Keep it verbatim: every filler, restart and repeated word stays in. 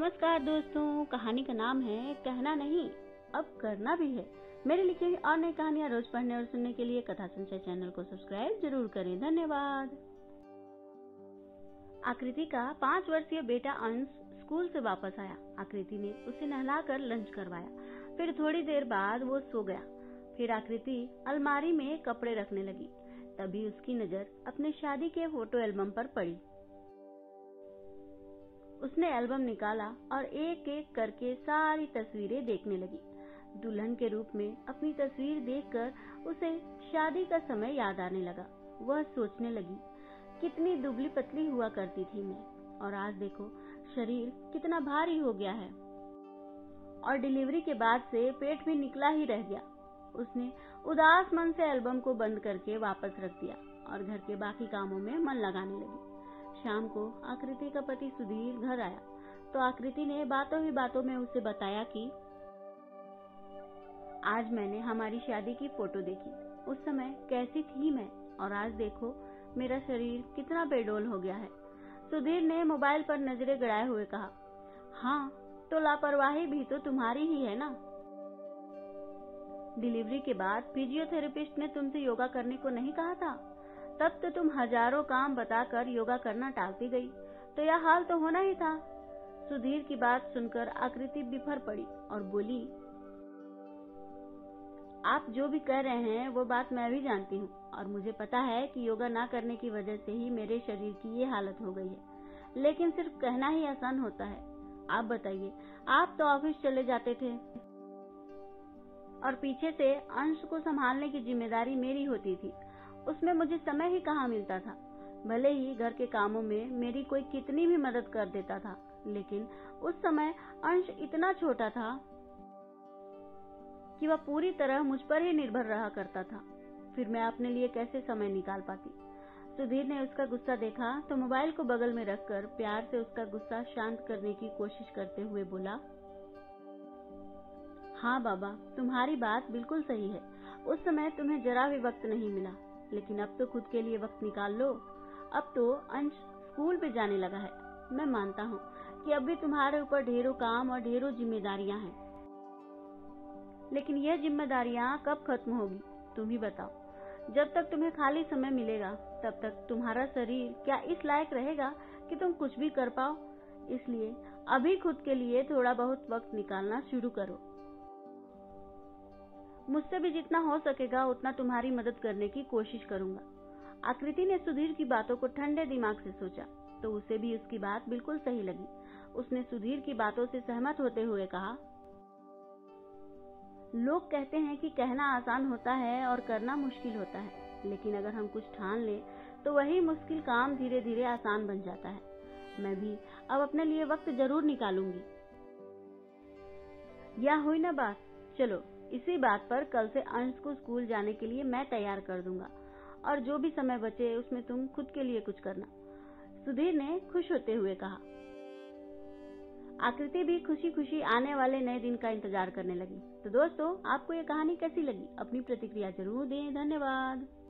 नमस्कार दोस्तों, कहानी का नाम है कहना नहीं अब करना भी है। मेरे लिखी हुई और नई कहानियां रोज पढ़ने और सुनने के लिए कथा संचय चैनल को सब्सक्राइब जरूर करें। धन्यवाद। आकृति का पाँच वर्षीय बेटा अंश स्कूल से वापस आया। आकृति ने उसे नहलाकर लंच करवाया। फिर थोड़ी देर बाद वो सो गया। फिर आकृति अलमारी में कपड़े रखने लगी। तभी उसकी नजर अपने शादी के फोटो एल्बम पर पड़ी। उसने एल्बम निकाला और एक एक करके सारी तस्वीरें देखने लगी। दुल्हन के रूप में अपनी तस्वीर देखकर उसे शादी का समय याद आने लगा। वह सोचने लगी, कितनी दुबली पतली हुआ करती थी मैं, और आज देखो शरीर कितना भारी हो गया है, और डिलीवरी के बाद से पेट भी निकला ही रह गया। उसने उदास मन से एल्बम को बंद करके वापस रख दिया और घर के बाकी कामों में मन लगाने लगी। शाम को आकृति का पति सुधीर घर आया तो आकृति ने बातों ही बातों में उसे बताया कि आज मैंने हमारी शादी की फोटो देखी। उस समय कैसी थी मैं, और आज देखो मेरा शरीर कितना बेडोल हो गया है। सुधीर ने मोबाइल पर नजरें गड़ाए हुए कहा, हाँ तो लापरवाही भी तो तुम्हारी ही है ना। डिलीवरी के बाद फिजियोथेरेपिस्ट ने तुमसे योगा करने को नहीं कहा था? तब तो तुम हजारों काम बताकर योगा करना टालती गई, तो यह हाल तो होना ही था। सुधीर की बात सुनकर आकृति बिफर पड़ी और बोली, आप जो भी कह रहे हैं वो बात मैं भी जानती हूँ, और मुझे पता है कि योगा ना करने की वजह से ही मेरे शरीर की ये हालत हो गई है, लेकिन सिर्फ कहना ही आसान होता है। आप बताइए, आप तो ऑफिस चले जाते थे और पीछे से अंश को संभालने की जिम्मेदारी मेरी होती थी। उसमें मुझे समय ही कहाँ मिलता था। भले ही घर के कामों में मेरी कोई कितनी भी मदद कर देता था, लेकिन उस समय अंश इतना छोटा था कि वह पूरी तरह मुझ पर ही निर्भर रहा करता था। फिर मैं अपने लिए कैसे समय निकाल पाती। सुधीर ने उसका गुस्सा देखा तो मोबाइल को बगल में रखकर प्यार से उसका गुस्सा शांत करने की कोशिश करते हुए बोला, हाँ बाबा, तुम्हारी बात बिल्कुल सही है। उस समय तुम्हें जरा भी वक्त नहीं मिला, लेकिन अब तो खुद के लिए वक्त निकाल लो। अब तो अंश स्कूल पे जाने लगा है। मैं मानता हूँ कि अब भी तुम्हारे ऊपर ढेरों काम और ढेरों जिम्मेदारियां हैं, लेकिन यह जिम्मेदारियां कब खत्म होगी तुम ही बताओ। जब तक तुम्हें खाली समय मिलेगा तब तक तुम्हारा शरीर क्या इस लायक रहेगा कि तुम कुछ भी कर पाओ। इसलिए अभी खुद के लिए थोड़ा बहुत वक्त निकालना शुरू करो। मुझसे भी जितना हो सकेगा उतना तुम्हारी मदद करने की कोशिश करूंगा। आकृति ने सुधीर की बातों को ठंडे दिमाग से सोचा तो उसे भी उसकी बात बिल्कुल सही लगी। उसने सुधीर की बातों से सहमत होते हुए कहा, लोग कहते हैं कि कहना आसान होता है और करना मुश्किल होता है, लेकिन अगर हम कुछ ठान लें तो वही मुश्किल काम धीरे धीरे आसान बन जाता है। मैं भी अब अपने लिए वक्त जरूर निकालूंगी। यह हुई ना बात। चलो इसी बात पर कल से अंश को स्कूल जाने के लिए मैं तैयार कर दूंगा, और जो भी समय बचे उसमें तुम खुद के लिए कुछ करना। सुधीर ने खुश होते हुए कहा। आकृति भी खुशी खुशी आने वाले नए दिन का इंतजार करने लगी। तो दोस्तों, आपको ये कहानी कैसी लगी? अपनी प्रतिक्रिया जरूर दें। धन्यवाद।